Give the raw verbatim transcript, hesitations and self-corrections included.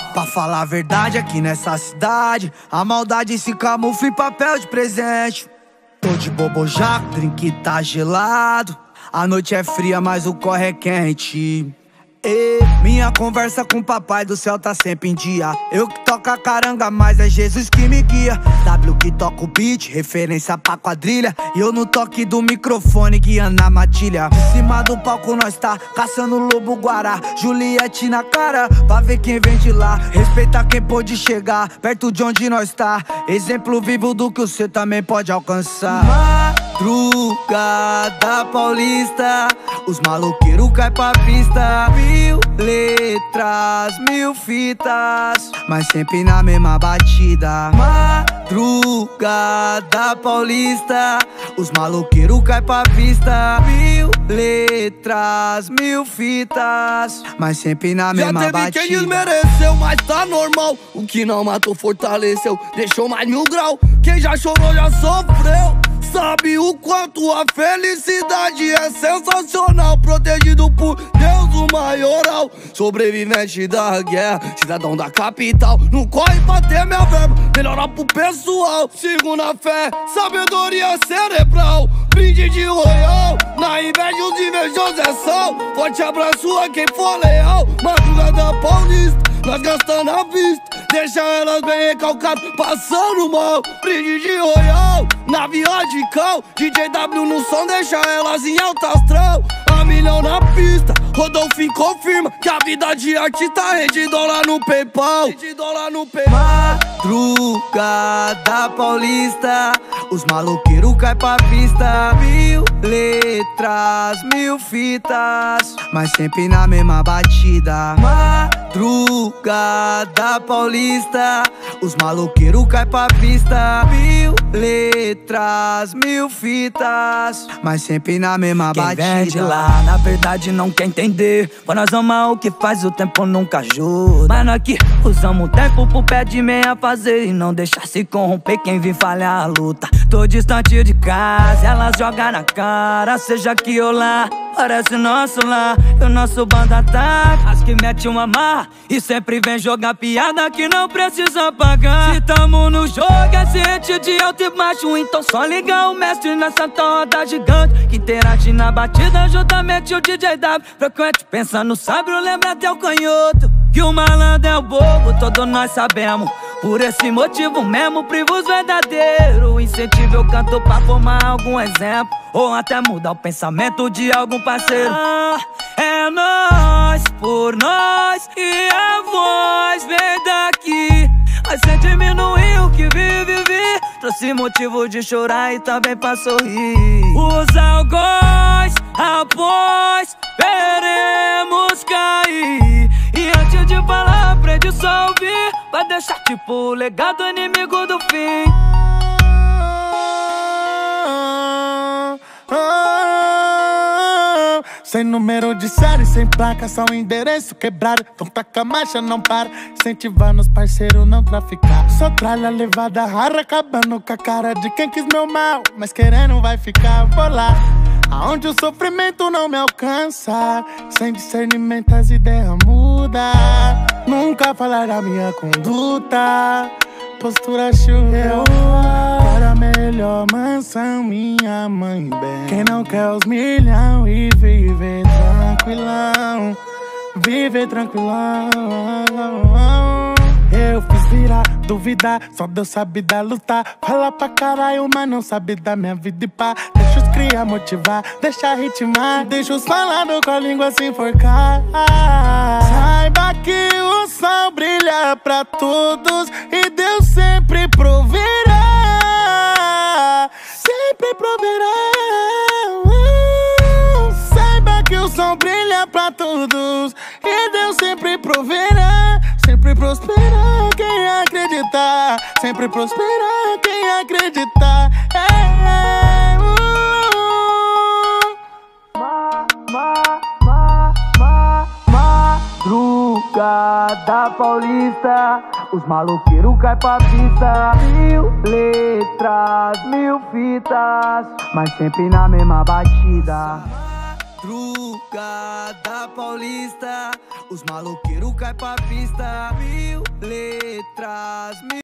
Pra falar a verdade, aqui nessa cidade a maldade se camufla em papel de presente. Tô de bobojaco, drink tá gelado. A noite é fria, mas o corre é quente. E minha conversa com o papai do céu tá sempre em dia. Eu que toco a caranga, mas é Jesus que me guia. W que toca o beat, referência pra quadrilha. E eu no toque do microfone, guiando a matilha. De cima do palco nós tá caçando lobo guará. Juliette na cara, pra ver quem vem de lá. Respeita quem pôde chegar perto de onde nós tá. Exemplo vivo do que você também pode alcançar. Madrugada paulista, os maloqueiros caem pra pista. Mil letras, mil fitas, mas sempre na mesma batida. Madrugada paulista, os maloqueiros caem pra pista. Mil letras, mil fitas, mas sempre na mesma batida. Já teve quem desmereceu, mas tá normal. O que não matou fortaleceu, deixou mais mil grau. Quem já chorou já sofreu, sabe o quanto a felicidade é sensacional. Protegido por Deus, o maioral, sobrevivente da guerra, cidadão da capital. Não corre pra ter minha verba, melhorar pro pessoal. Sigo na fé, sabedoria cerebral. Brinde de royal, na inveja os invejosos é sal. Forte abraço a quem for leal. Madrugada paulista, nós gastando a vista. Deixa elas bem recalcadas, passando mal. Brinde de royal, nave radical. D J W no som, deixa elas em alta astral. A milhão na pista, Rodolfo confirma que a vida de artista rende dólar no PayPal. Rende dólar no PayPal. Madrugada paulista, os maloqueiros caem pra pista. Mil letras, mil fitas, mas sempre na mesma batida. Madrugada paulista, os maloqueiros caem pra pista. Mil letras, mil fitas, mas sempre na mesma Quem batida. vem de lá, na verdade não quer entender. Pra nós amar o que faz, o tempo nunca ajuda. Mas nós aqui usamos o tempo pro pé de meia fazer e não deixar se corromper quem vir falhar a luta. Tô distante de casa, elas jogam na cara. Seja aqui ou lá, parece nosso lá. E o nosso bando ataca, as que mete uma marra e sempre vem jogar piada que não precisa pagar. Se tamo no jogo é ciente de alto e baixo, então só liga o mestre nessa toda gigante que interage na batida juntamente o D J W. Frequente pensa no sábio, lembra até o canhoto que o malandro é o bobo, todos nós sabemos. Por esse motivo mesmo, privo os verdadeiros. Incentivo eu canto pra formar algum exemplo, ou até mudar o pensamento de algum parceiro. Ah, é nós, por nós, e a voz vem daqui. Mas sem diminuir o que vive, vi. Trouxe motivo de chorar e também pra sorrir. Os algozes, após, veremos cair. E antes de falar, aprende só ouvir, vai deixar tipo o legado inimigo do fim. Sem número de série, sem placa, só um endereço quebrado. Então taca a marcha, não para, incentivando os parceiros não traficar. Só tralha levada rara, acabando com a cara de quem quis meu mal, mas querendo vai ficar, vou lá aonde o sofrimento não me alcança. Sem discernimento as ideias mudam. Nunca falar da minha conduta, postura choveu. Para a melhor mansão, minha mãe bem. Quem não quer os milhão e viver tranquilão, viver tranquilão. Eu fiz virar, duvidar, só Deus sabe dar lutar. Fala pra caralho, mas não sabe da minha vida e pá. Deixa os criar motivar, deixa ritmar, deixa os falados com a língua se enforcar. Saiba que o sol brilha pra todos e Deus sempre proverá, sempre proverá. Saiba que o sol brilha pra todos e Deus sempre proverá, sempre prosperar quem acreditar, sempre prosperar quem acreditar. É, é, uh. Ma, ma, ma, ma, madrugada paulista, os maloqueiros caem pra pista. Mil letras, mil fitas, mas sempre na mesma batida. Madrugada paulista, os maloqueiros caem pra pista. Mil letras, mil